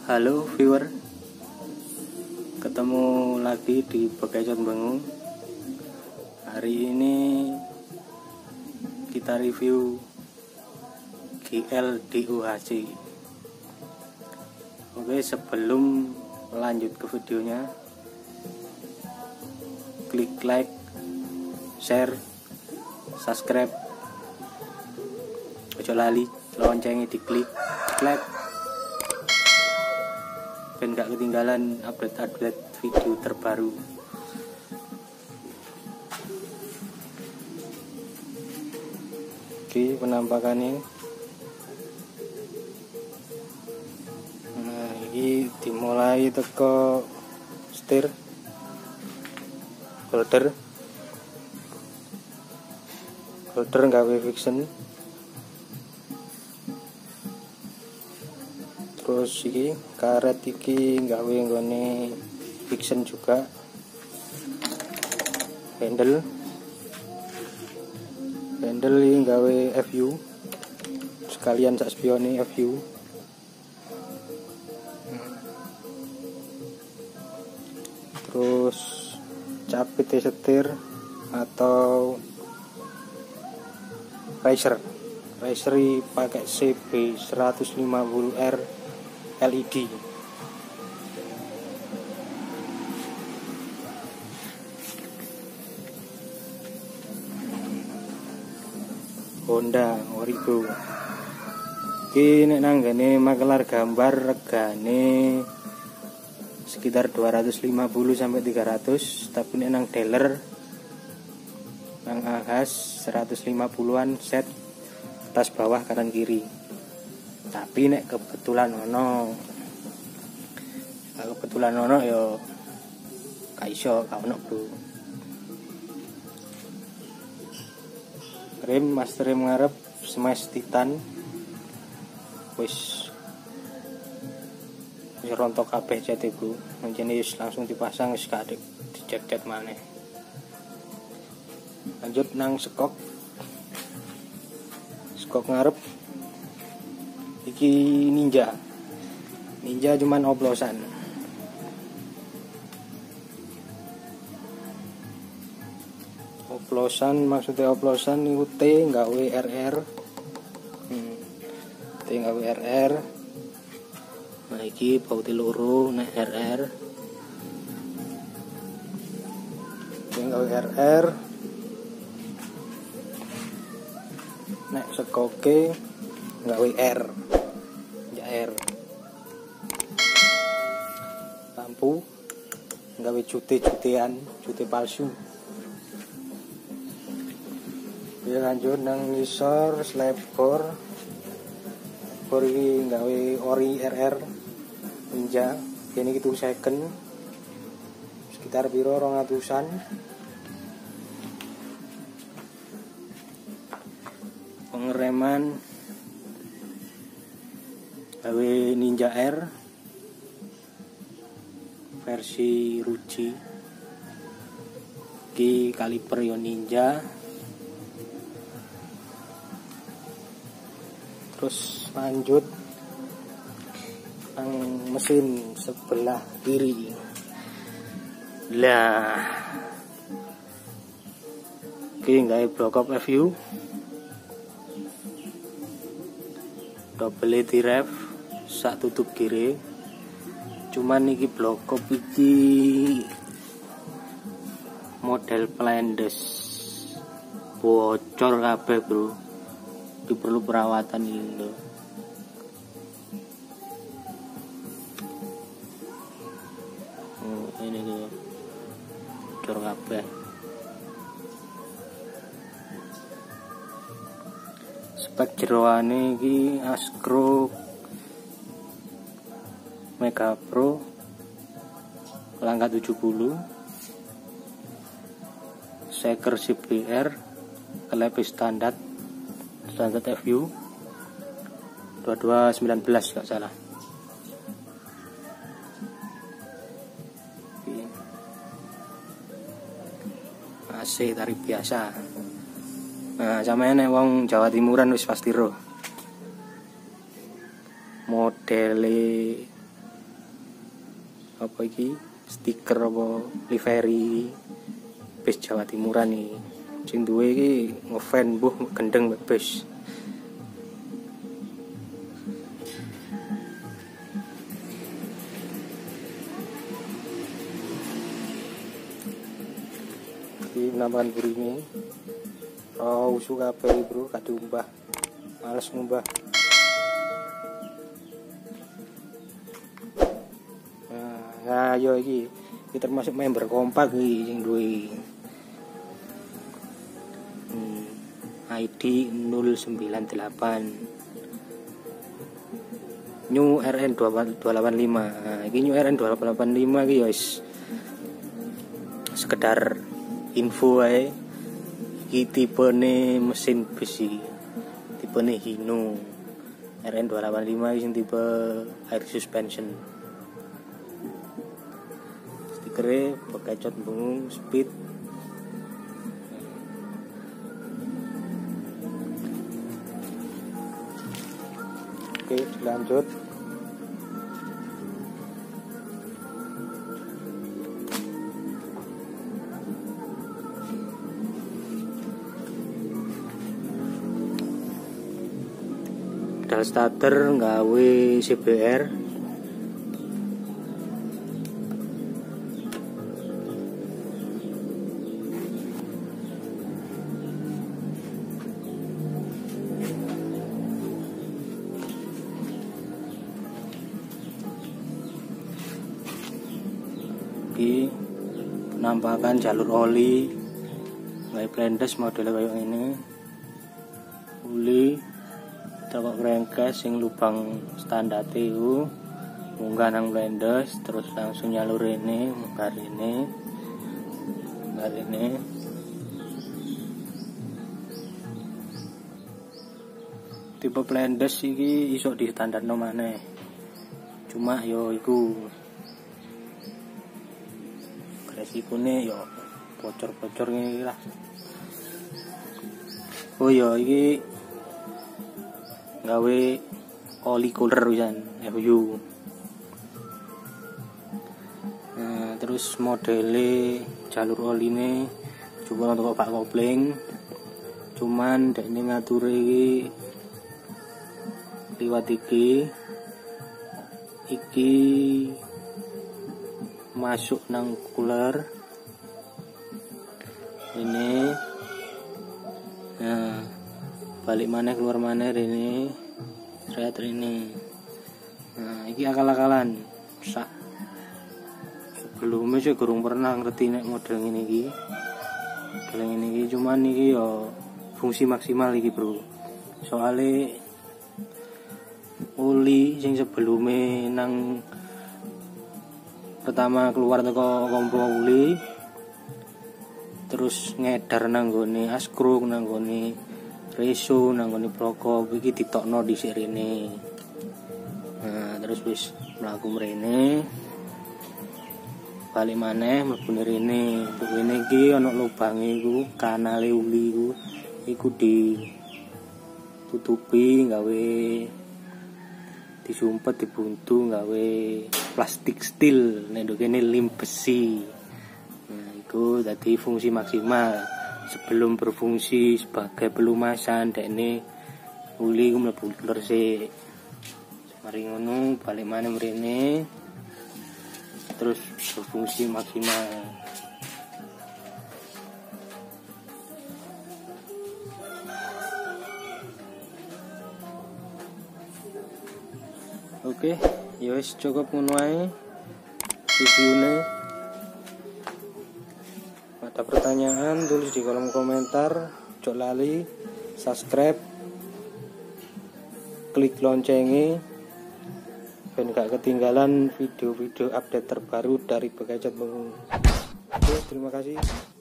Halo viewer, ketemu lagi di Bekecot Bengung. Hari ini kita review GL DUHC. Oke, sebelum lanjut ke videonya, klik like, share, subscribe, ojo lali loncengnya diklik, like dan gak ketinggalan update video terbaru. Oke, penampakannya. Nah, ini dimulai teko setir holder gawe fiction. Terus iki karet iki gawe nggone fiction juga. Handle ini gawe FU, sekalian sak spione FU. Terus capit setir atau racer pakai CB 150R LED. Honda Origo. Iki nek nanggane makelar gambar regane sekitar 250 sampai 300, tapi nek nang dealer nang Ahas 150-an set atas bawah kanan kiri. Tapi nek kebetulan ono yo kaiso gak ono bro. Master rem ngarep smash titan wis rontok kabeh jate bro. Menjene langsung dipasang wis gak dicet-cet maneh. Lanjut nang skok ngarep iki ninja cuman oplosan. Maksudnya oplosan niku T gawe RR. Nah iki baut loro nek RR. T gawe RR. Nek sekoke gawe R. Lampu gawe cute palsu. Ya lanjut nang ngisor slab bor iki gawe ori RR Ninja. Ini gitu second sekitar piro 200-an. Pengereman gawe Ninja R versi Ruji. Ki kaliper yo Ninja. Terus lanjut nang mesin sebelah kiri. Lah ki gawe blok FU double rev sak tutup kiri. Cuman iki blok iki model Plendes bocor kabeh bro. Iki perlu perawatan ini loh. Ini tuh bocor kabeh. Spek jeroane iki Askro Mega Pro langkah 70, shaker CBR, kelep standar FU 2219 gak salah. AC tarif biasa. Nah, sampeyan nek wong Jawa Timuran wis pasti ro. Modele apa iki stiker apa livery bis Jawa Timuran nih. Sing duwe iki ngefan mbuh gendeng mek bis. Iki nambahan burine. Oh, usu kabeh bro, gak diumbah. Males ngumbah. Nah, yo iki termasuk member kompak iki sing duwe ID 098 New RN 285. Nah, iki New RN 285 iki ya sekedar info ae. Iki tipene mesin besi, tipene Hino. RN 285 iki sing tipe air suspension. Stikere bekecot bungung speed. Oke, lanjut. Pedal starter nggawe CBR. Iki penampakan jalur oli kayak blendes model kayak ini. Uli toko krengkes sing lubang standar itu munggah nang blendes terus langsung nyalur ini munggah ini tipe blendes iki iso di standar no maneh, cuma yo iku resikone yo bocor-bocor ngene lah. Oh yo iki gawe oli cooler wisan FU. Nah, terus modele jalur oline coba untuk Pak Kopling. Cuman dekne ngatur iki liwat iki masuk nang cooler ini. Nah, balik mana keluar mana ini terlihat ini. Nah, ini akal-akalan sebelumnya saya kurang pernah ngerti nek model ini iki. Cuman iki yo fungsi maksimal iki bro. Soale oli sing sebelumnya nang pertama keluar teko kompo oli terus ngedar nang gone askruk nang gone reso nang gone prokop iki ditokno dhisik rene. Nah, terus wis mlaku mrene balik maneh mlebu rene. Rene iki ana lubange iku, kanale uli iku ditutupi gawe disumpet dibuntu gawe plastik steel nek kene lem besi. Nah, iku dadi fungsi maksimal. Sebelum berfungsi sebagai pelumasan dekne uli ku mlebu resik. Mari ngono balik maneh mrene terus berfungsi maksimal. Oke, ya wis cukup ngono ae reviewnya. Ada pertanyaan tulis di kolom komentar. Ojo lali subscribe, klik loncengnya ben gak ketinggalan video-video update terbaru dari Bekecot Bengung. Oke, terima kasih.